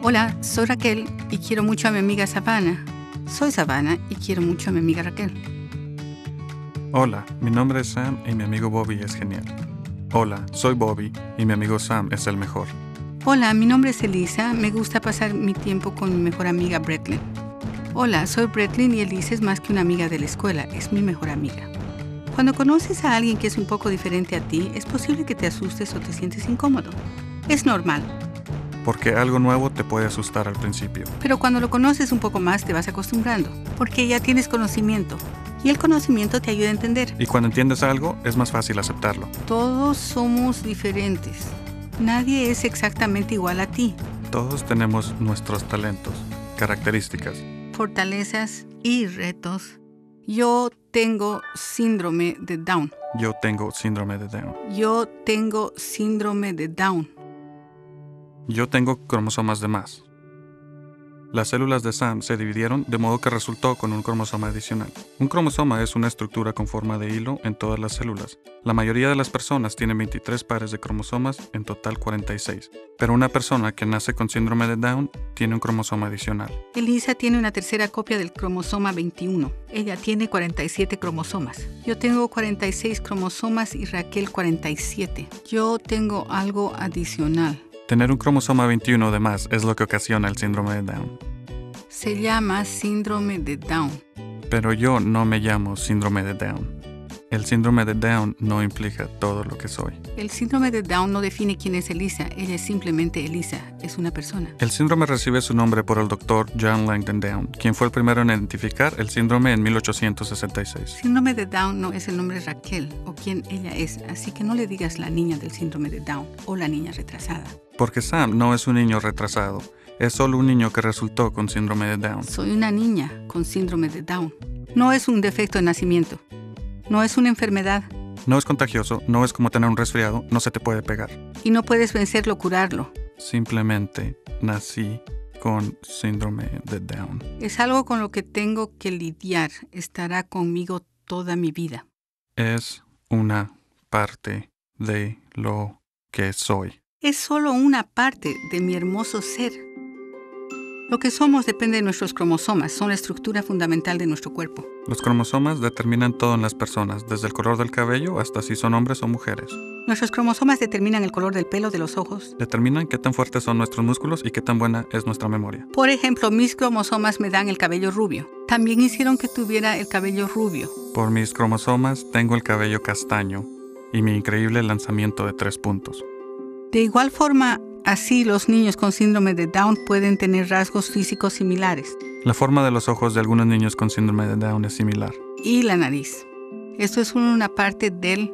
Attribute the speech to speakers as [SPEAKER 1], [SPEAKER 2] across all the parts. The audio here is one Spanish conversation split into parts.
[SPEAKER 1] Hola, soy Raquel y quiero mucho a mi amiga Savannah. Soy Savannah y quiero mucho a mi amiga Raquel.
[SPEAKER 2] Hola, mi nombre es Sam y mi amigo Bobby es genial. Hola, soy Bobby y mi amigo Sam es el mejor.
[SPEAKER 1] Hola, mi nombre es Elisa. Me gusta pasar mi tiempo con mi mejor amiga Bretlin. Hola, soy Bretlin y Elisa es más que una amiga de la escuela, es mi mejor amiga. Cuando conoces a alguien que es un poco diferente a ti, es posible que te asustes o te sientes incómodo. Es normal.
[SPEAKER 2] Porque algo nuevo te puede asustar al principio.
[SPEAKER 1] Pero cuando lo conoces un poco más te vas acostumbrando, porque ya tienes conocimiento. Y el conocimiento te ayuda a entender.
[SPEAKER 2] Y cuando entiendes algo, es más fácil aceptarlo.
[SPEAKER 1] Todos somos diferentes. Nadie es exactamente igual a ti.
[SPEAKER 2] Todos tenemos nuestros talentos, características,
[SPEAKER 1] fortalezas y retos. Yo tengo síndrome de Down.
[SPEAKER 2] Yo tengo síndrome de Down.
[SPEAKER 1] Yo tengo síndrome de Down.
[SPEAKER 2] Yo tengo cromosomas de más. Las células de Sam se dividieron de modo que resultó con un cromosoma adicional. Un cromosoma es una estructura con forma de hilo en todas las células. La mayoría de las personas tienen 23 pares de cromosomas, en total 46. Pero una persona que nace con síndrome de Down tiene un cromosoma adicional.
[SPEAKER 1] Elisa tiene una tercera copia del cromosoma 21. Ella tiene 47 cromosomas. Yo tengo 46 cromosomas y Raquel 47. Yo tengo algo adicional.
[SPEAKER 2] Tener un cromosoma 21 de más es lo que ocasiona el síndrome de Down.
[SPEAKER 1] Se llama síndrome de Down.
[SPEAKER 2] Pero yo no me llamo síndrome de Down. El síndrome de Down no implica todo lo que soy.
[SPEAKER 1] El síndrome de Down no define quién es Elisa. Ella es simplemente Elisa. Es una persona.
[SPEAKER 2] El síndrome recibe su nombre por el doctor John Langdon Down, quien fue el primero en identificar el síndrome en 1866.
[SPEAKER 1] Síndrome de Down no es el nombre de Raquel o quién ella es, así que no le digas la niña del síndrome de Down o la niña retrasada.
[SPEAKER 2] Porque Sam no es un niño retrasado. Es solo un niño que resultó con síndrome de Down.
[SPEAKER 1] Soy una niña con síndrome de Down. No es un defecto de nacimiento. No es una enfermedad.
[SPEAKER 2] No es contagioso, no es como tener un resfriado, no se te puede pegar.
[SPEAKER 1] Y no puedes vencerlo o curarlo.
[SPEAKER 2] Simplemente nací con síndrome de Down.
[SPEAKER 1] Es algo con lo que tengo que lidiar. Estará conmigo toda mi vida.
[SPEAKER 2] Es una parte de lo que soy.
[SPEAKER 1] Es solo una parte de mi hermoso ser. Lo que somos depende de nuestros cromosomas, son la estructura fundamental de nuestro cuerpo.
[SPEAKER 2] Los cromosomas determinan todo en las personas, desde el color del cabello hasta si son hombres o mujeres.
[SPEAKER 1] Nuestros cromosomas determinan el color del pelo, de los ojos.
[SPEAKER 2] Determinan qué tan fuertes son nuestros músculos y qué tan buena es nuestra memoria.
[SPEAKER 1] Por ejemplo, mis cromosomas me dan el cabello rubio. También hicieron que tuviera el cabello rubio.
[SPEAKER 2] Por mis cromosomas tengo el cabello castaño y mi increíble lanzamiento de 3 puntos.
[SPEAKER 1] De igual forma, así los niños con síndrome de Down pueden tener rasgos físicos similares.
[SPEAKER 2] La forma de los ojos de algunos niños con síndrome de Down es similar.
[SPEAKER 1] Y la nariz. Esto es una parte del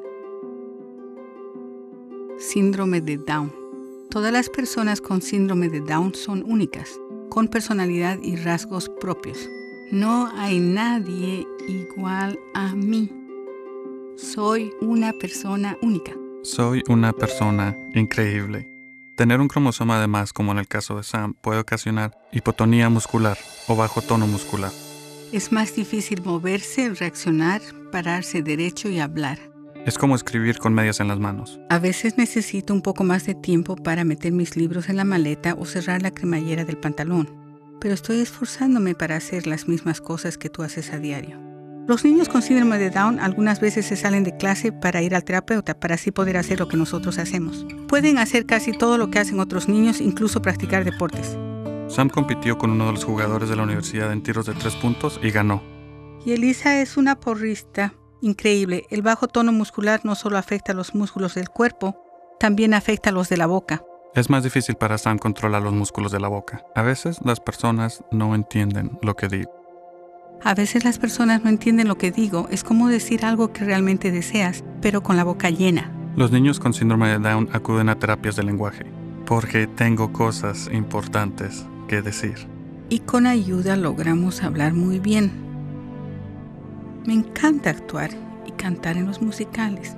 [SPEAKER 1] síndrome de Down. Todas las personas con síndrome de Down son únicas, con personalidad y rasgos propios. No hay nadie igual a mí. Soy una persona única.
[SPEAKER 2] Soy una persona increíble. Tener un cromosoma de más, como en el caso de Sam, puede ocasionar hipotonía muscular o bajo tono muscular.
[SPEAKER 1] Es más difícil moverse, reaccionar, pararse derecho y hablar.
[SPEAKER 2] Es como escribir con medias en las manos.
[SPEAKER 1] A veces necesito un poco más de tiempo para meter mis libros en la maleta o cerrar la cremallera del pantalón, pero estoy esforzándome para hacer las mismas cosas que tú haces a diario. Los niños con síndrome de Down algunas veces se salen de clase para ir al terapeuta para así poder hacer lo que nosotros hacemos. Pueden hacer casi todo lo que hacen otros niños, incluso practicar deportes.
[SPEAKER 2] Sam compitió con uno de los jugadores de la universidad en tiros de 3 puntos y ganó.
[SPEAKER 1] Y Elisa es una porrista increíble. El bajo tono muscular no solo afecta a los músculos del cuerpo, también afecta a los de la boca.
[SPEAKER 2] Es más difícil para Sam controlar los músculos de la boca. A veces las personas no entienden lo que digo.
[SPEAKER 1] A veces las personas no entienden lo que digo. Es como decir algo que realmente deseas, pero con la boca llena.
[SPEAKER 2] Los niños con síndrome de Down acuden a terapias de lenguaje, porque tengo cosas importantes que decir.
[SPEAKER 1] Y con ayuda logramos hablar muy bien. Me encanta actuar y cantar en los musicales.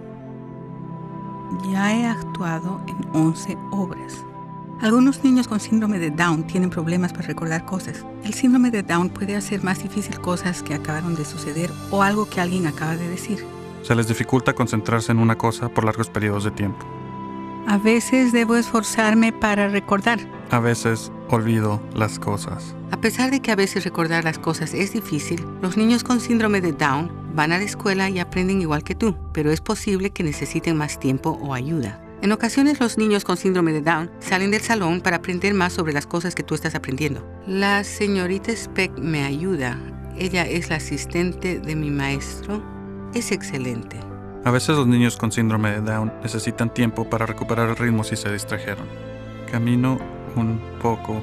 [SPEAKER 1] Ya he actuado en 11 obras. Algunos niños con síndrome de Down tienen problemas para recordar cosas. El síndrome de Down puede hacer más difícil cosas que acabaron de suceder o algo que alguien acaba de decir.
[SPEAKER 2] Se les dificulta concentrarse en una cosa por largos periodos de tiempo.
[SPEAKER 1] A veces debo esforzarme para recordar.
[SPEAKER 2] A veces olvido las cosas.
[SPEAKER 1] A pesar de que a veces recordar las cosas es difícil, los niños con síndrome de Down van a la escuela y aprenden igual que tú, pero es posible que necesiten más tiempo o ayuda. En ocasiones los niños con síndrome de Down salen del salón para aprender más sobre las cosas que tú estás aprendiendo. La señorita Speck me ayuda. Ella es la asistente de mi maestro. Es excelente.
[SPEAKER 2] A veces los niños con síndrome de Down necesitan tiempo para recuperar el ritmo si se distrajeron. Camino un poco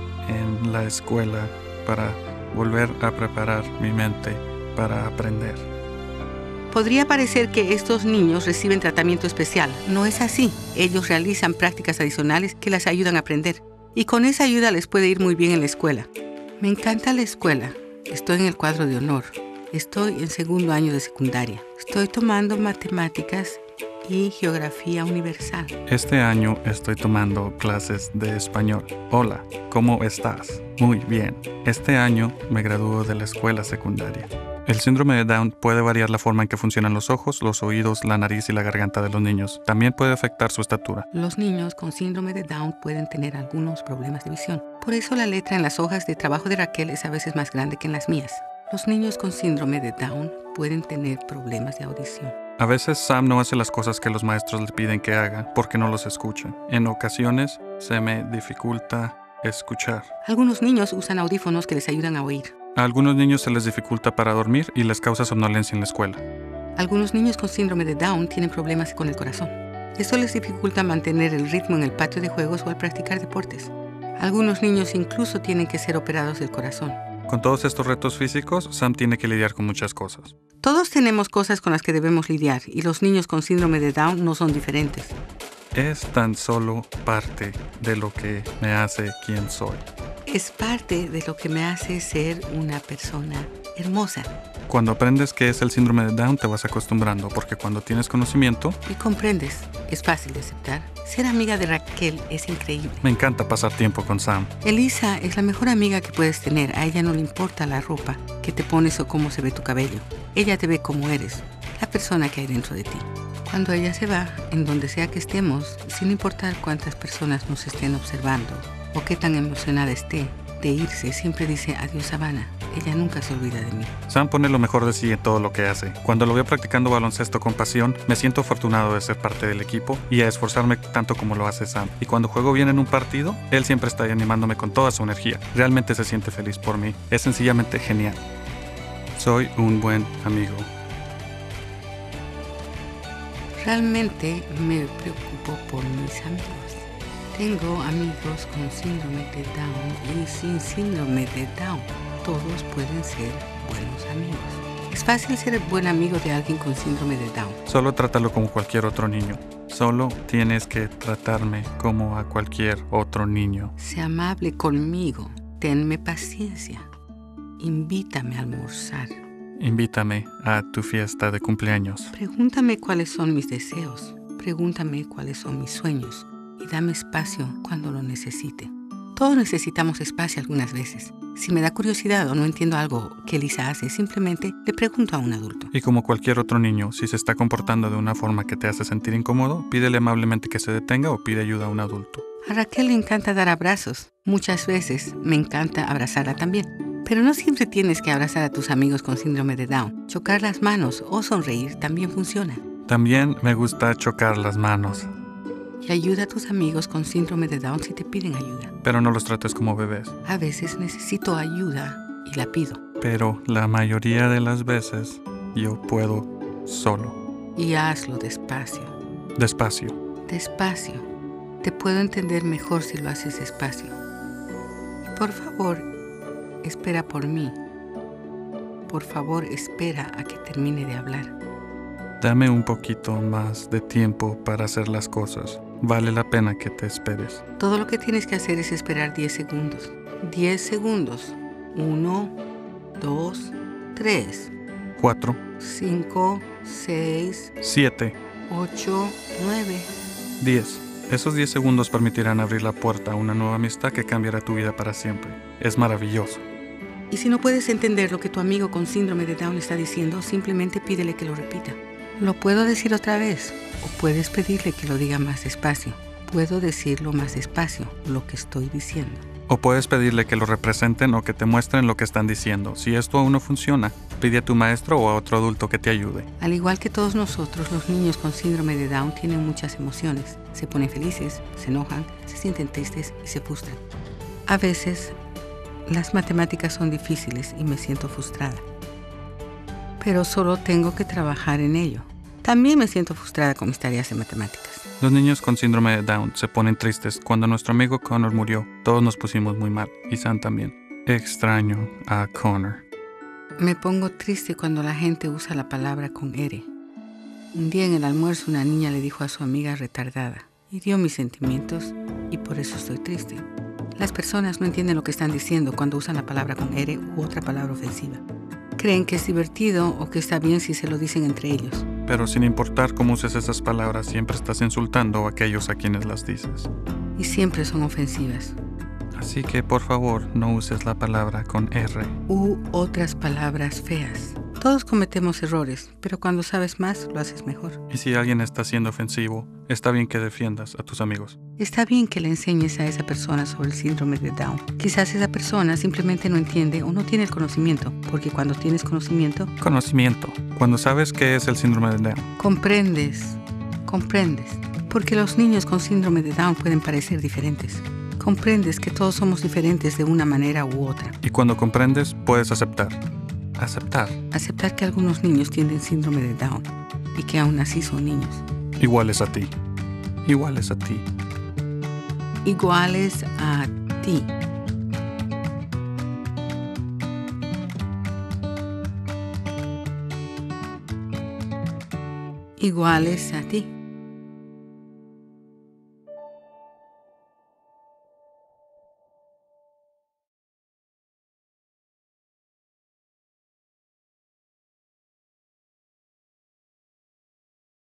[SPEAKER 2] en la escuela para volver a preparar mi mente para aprender.
[SPEAKER 1] Podría parecer que estos niños reciben tratamiento especial. No es así. Ellos realizan prácticas adicionales que les ayudan a aprender. Y con esa ayuda les puede ir muy bien en la escuela. Me encanta la escuela. Estoy en el cuadro de honor. Estoy en segundo año de secundaria. Estoy tomando matemáticas y geografía universal.
[SPEAKER 2] Este año estoy tomando clases de español. Hola, ¿cómo estás? Muy bien. Este año me gradúo de la escuela secundaria. El síndrome de Down puede variar la forma en que funcionan los ojos, los oídos, la nariz y la garganta de los niños. También puede afectar su estatura.
[SPEAKER 1] Los niños con síndrome de Down pueden tener algunos problemas de visión. Por eso la letra en las hojas de trabajo de Raquel es a veces más grande que en las mías. Los niños con síndrome de Down pueden tener problemas de audición.
[SPEAKER 2] A veces Sam no hace las cosas que los maestros le piden que haga porque no los escucha. En ocasiones se me dificulta escuchar.
[SPEAKER 1] Algunos niños usan audífonos que les ayudan a oír.
[SPEAKER 2] A algunos niños se les dificulta para dormir y les causa somnolencia en la escuela.
[SPEAKER 1] Algunos niños con síndrome de Down tienen problemas con el corazón. Esto les dificulta mantener el ritmo en el patio de juegos o al practicar deportes. Algunos niños incluso tienen que ser operados del corazón.
[SPEAKER 2] Con todos estos retos físicos, Sam tiene que lidiar con muchas cosas.
[SPEAKER 1] Todos tenemos cosas con las que debemos lidiar y los niños con síndrome de Down no son diferentes.
[SPEAKER 2] Es tan solo parte de lo que me hace quien soy.
[SPEAKER 1] Es parte de lo que me hace ser una persona hermosa.
[SPEAKER 2] Cuando aprendes qué es el síndrome de Down, te vas acostumbrando, porque cuando tienes conocimiento
[SPEAKER 1] y comprendes, es fácil de aceptar. Ser amiga de Raquel es increíble.
[SPEAKER 2] Me encanta pasar tiempo con Sam.
[SPEAKER 1] Elisa es la mejor amiga que puedes tener. A ella no le importa la ropa que te pones o cómo se ve tu cabello. Ella te ve como eres, la persona que hay dentro de ti. Cuando ella se va, en donde sea que estemos, sin importar cuántas personas nos estén observando o qué tan emocionada esté de irse, siempre dice adiós, Savannah. Ella nunca se olvida de mí.
[SPEAKER 2] Sam pone lo mejor de sí en todo lo que hace. Cuando lo veo practicando baloncesto con pasión, me siento afortunado de ser parte del equipo y a esforzarme tanto como lo hace Sam. Y cuando juego bien en un partido, él siempre está ahí animándome con toda su energía. Realmente se siente feliz por mí. Es sencillamente genial. Soy un buen amigo.
[SPEAKER 1] Realmente me preocupo por mis amigos. Tengo amigos con síndrome de Down y sin síndrome de Down. Todos pueden ser buenos amigos. Es fácil ser buen amigo de alguien con síndrome de Down.
[SPEAKER 2] Solo trátalo como cualquier otro niño. Solo tienes que tratarme como a cualquier otro niño.
[SPEAKER 1] Sé amable conmigo. Tenme paciencia. Invítame a almorzar.
[SPEAKER 2] Invítame a tu fiesta de cumpleaños.
[SPEAKER 1] Pregúntame cuáles son mis deseos. Pregúntame cuáles son mis sueños. Y dame espacio cuando lo necesite. Todos necesitamos espacio algunas veces. Si me da curiosidad o no entiendo algo que Elisa hace, simplemente le pregunto a un adulto.
[SPEAKER 2] Y como cualquier otro niño, si se está comportando de una forma que te hace sentir incómodo, pídele amablemente que se detenga o pide ayuda a un adulto.
[SPEAKER 1] A Raquel le encanta dar abrazos. Muchas veces me encanta abrazarla también. Pero no siempre tienes que abrazar a tus amigos con síndrome de Down. Chocar las manos o sonreír también funciona.
[SPEAKER 2] También me gusta chocar las manos.
[SPEAKER 1] Y ayuda a tus amigos con síndrome de Down si te piden ayuda.
[SPEAKER 2] Pero no los trates como bebés.
[SPEAKER 1] A veces necesito ayuda y la pido.
[SPEAKER 2] Pero la mayoría de las veces yo puedo solo.
[SPEAKER 1] Y hazlo despacio.
[SPEAKER 2] Despacio.
[SPEAKER 1] Despacio. Te puedo entender mejor si lo haces despacio. Por favor, espera por mí. Por favor, espera a que termine de hablar.
[SPEAKER 2] Dame un poquito más de tiempo para hacer las cosas. Vale la pena que te esperes.
[SPEAKER 1] Todo lo que tienes que hacer es esperar 10 segundos. 10 segundos. 1, 2, 3.
[SPEAKER 2] 4.
[SPEAKER 1] 5, 6.
[SPEAKER 2] 7.
[SPEAKER 1] 8, 9.
[SPEAKER 2] 10. Esos 10 segundos permitirán abrir la puerta a una nueva amistad que cambiará tu vida para siempre. Es maravilloso.
[SPEAKER 1] Y si no puedes entender lo que tu amigo con síndrome de Down está diciendo, simplemente pídele que lo repita. Lo puedo decir otra vez, o puedes pedirle que lo diga más despacio. Puedo decirlo más despacio, lo que estoy diciendo.
[SPEAKER 2] O puedes pedirle que lo representen o que te muestren lo que están diciendo. Si esto aún no funciona, pide a tu maestro o a otro adulto que te ayude.
[SPEAKER 1] Al igual que todos nosotros, los niños con síndrome de Down tienen muchas emociones. Se ponen felices, se enojan, se sienten tristes y se frustran. A veces, las matemáticas son difíciles y me siento frustrada. Pero solo tengo que trabajar en ello. También me siento frustrada con mis tareas de matemáticas.
[SPEAKER 2] Los niños con síndrome de Down se ponen tristes. Cuando nuestro amigo Connor murió, todos nos pusimos muy mal. Y Sam también. Extraño a Connor.
[SPEAKER 1] Me pongo triste cuando la gente usa la palabra con R. Un día en el almuerzo una niña le dijo a su amiga retardada. Hirió mis sentimientos y por eso estoy triste. Las personas no entienden lo que están diciendo cuando usan la palabra con R u otra palabra ofensiva. Creen que es divertido o que está bien si se lo dicen entre ellos.
[SPEAKER 2] Pero sin importar cómo uses esas palabras, siempre estás insultando a aquellos a quienes las dices.
[SPEAKER 1] Y siempre son ofensivas.
[SPEAKER 2] Así que, por favor, no uses la palabra con R.
[SPEAKER 1] U otras palabras feas. Todos cometemos errores, pero cuando sabes más, lo haces mejor.
[SPEAKER 2] Y si alguien está siendo ofensivo, está bien que defiendas a tus amigos.
[SPEAKER 1] Está bien que le enseñes a esa persona sobre el síndrome de Down. Quizás esa persona simplemente no entiende o no tiene el conocimiento, porque cuando tienes conocimiento,
[SPEAKER 2] Cuando sabes qué es el síndrome de Down.
[SPEAKER 1] comprendes. Porque los niños con síndrome de Down pueden parecer diferentes. Comprendes que todos somos diferentes de una manera u otra.
[SPEAKER 2] Y cuando comprendes, puedes aceptar.
[SPEAKER 1] Aceptar que algunos niños tienen síndrome de Down y que aún así son niños.
[SPEAKER 2] Iguales a ti. Iguales a ti.
[SPEAKER 1] Iguales a ti. Iguales a ti.